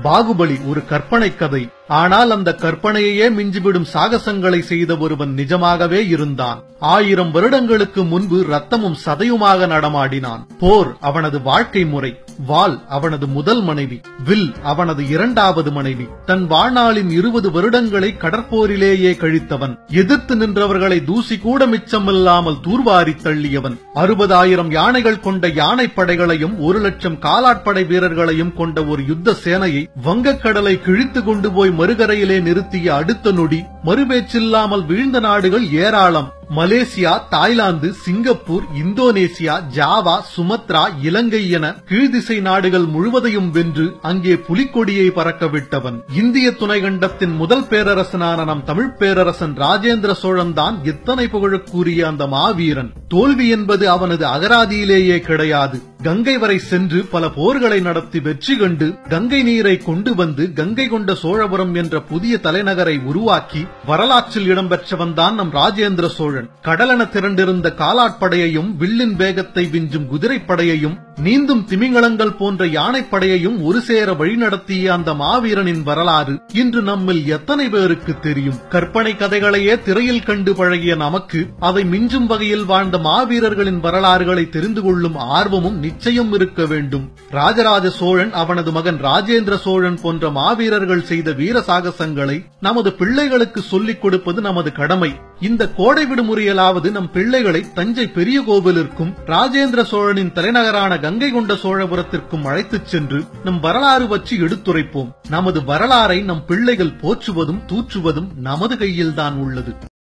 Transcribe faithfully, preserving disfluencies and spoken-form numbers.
பாகுபலி ஒரு கற்பனை கதை. ஆனால் அந்த கற்பனையையே மிஞ்சிவிடும் சாகசங்களை செய்த ஒருவன் நிஜமாகவே இருந்தான். ஆயிரம் வருடங்களுக்கு முன்பு ரத்தமும் சதையுமாக நடமாடினான். போர் அவனது வாழ்க்கை முறை, வாள் அவனது முதல் மனைவி, வில் அவனது இரண்டாவது மனைவி. தன் வாழ்நாளின் இருபது வருடங்களை கடற்போரிலேயே கழித்தவன். எதிர்த்து நின்றவர்களை தூசி கூட மிச்சமில்லாமல் தூர்வாரி தள்ளியவன். அறுபதாயிரம் யானைகள் கொண்ட யானை படைகளையும் ஒரு லட்சம் காலாட்படை வீரர்களையும் கொண்ட ஒரு யுத்த சேனையை வங்கக்கடலை கிழித்து கொண்டு போய் மறுகரையிலே நிறுத்திய அடுத்த நொடி மறுபேச்சில்லாமல் வீழ்ந்த நாடுகள் ஏராளம். Malaysia, Thailand, Singapore, Indonesia, Java, Sumatra, Ilangai என கீழ்திசை நாடுகள் முழுவதையும் வென்று அங்கே புலிக்கொடியை பறக்க விட்டவன். இந்திய துணைக்கண்டத்தின் முதல் பேரரசனான நம் தமிழ் பேரரசன் ராஜேந்திர சோழன் தான் எத்தனை புகழுக்குரிய அந்த மாவீரன். தோல்வி என்பது அவனது அகராதியிலேயே கிடையாது. கங்கை வரை சென்று பல போர்களை நடத்தி வெற்றி கண்டு கங்கை நீரை கொண்டு வந்து கங்கை கொண்ட சோழபுரம் என்ற புதிய தலைநகரை உருவாக்கி வரலாற்றில் இடம்பெற்றவன் தான் நம் ராஜேந்திர சோழன். கடலென திரண்டிருந்த காலாட்படையையும் வில்லின் வேகத்தை விஞ்சும் குதிரைப்படையையும் நீந்தும் திமிங்கலங்கள் போன்ற யானைப்படையையும் ஒரு சேர வழிநடத்திய அந்த மாவீரனின் வரலாறு இன்று நம்மில் எத்தனை பேருக்கு தெரியும்? கற்பனை கதைகளையே திரையில் கண்டு பழகிய நமக்கு அதை மிஞ்சும் வகையில் வாழ்ந்த மாவீரர்களின் வரலாறுகளை தெரிந்து கொள்ளும் ஆர்வமும் நிச்சயம் இருக்க வேண்டும். ராஜராஜ சோழன், அவனது மகன் ராஜேந்திர சோழன் போன்ற மாவீரர்கள் செய்த வீர சாகசங்களை நமது பிள்ளைகளுக்கு சொல்லிக் கொடுப்பது நமது கடமை. இந்த கோடை விடுமுறையிலாவது நம் பிள்ளைகளை தஞ்சை பெரிய கோவிலிற்கும் ராஜேந்திர சோழனின் தலைநகரான கங்கை கொண்ட சோழபுரத்திற்கும் அழைத்துச் சென்று நம் வரலாறு பற்றி எடுத்துரைப்போம். நமது வரலாறை நம் பிள்ளைகள் போற்றுவதும் தூற்றுவதும் நமது கையில்தான் உள்ளது.